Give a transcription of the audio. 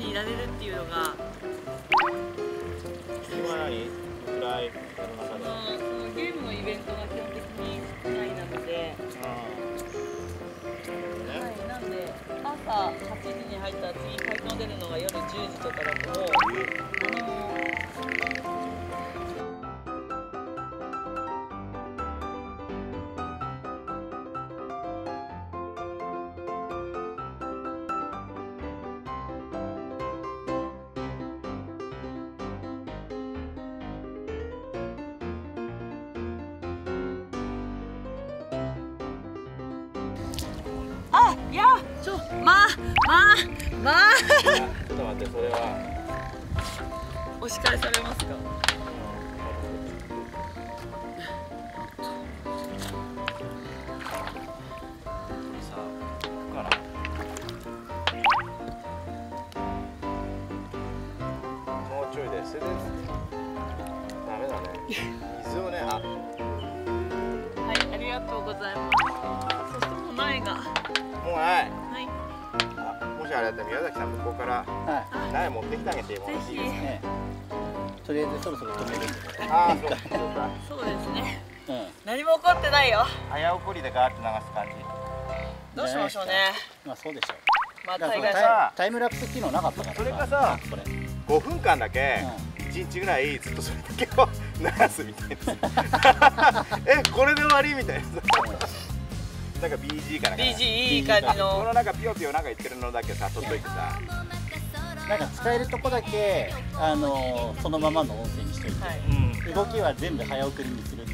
にいられるっていうのが。 今何ぐらいやる中で。 そのゲームのイベントが基本的にないなので。はい、なんで朝8時に入ったら次会場出るのが夜10時とかだともういやまあちょっと待って、それはお叱りされますか。 さあ、ここからもうちょいで、それでダメだね。水をね、 はい、ありがとうございます。そしてもう苗が。 もうない。 はい。 もしあれだったら宮崎さん向こうから苗持ってきてあげてもらっていいですかね。 とりあえずそろそろ止めるんで。 ああ、 そうですね。 うん。 何も起こってないよ。 早送りでガーッと流す感じ。 どうしましょうね。 まあそうでしょう。 まあだから大概タイムラプス機能なかったから。 それかさ、 これ 5分間だけ1日ぐらいずっとそれだけを流すみたいな。これで終わりみたいな。なんか BG かなんか BG いい感じこの。 のなんかピヨピヨなんか言ってるのだけさ取っといてさ、 なんか使えるとこだけそのままの音声にしといて、 はい。 動きは全部早送りにするん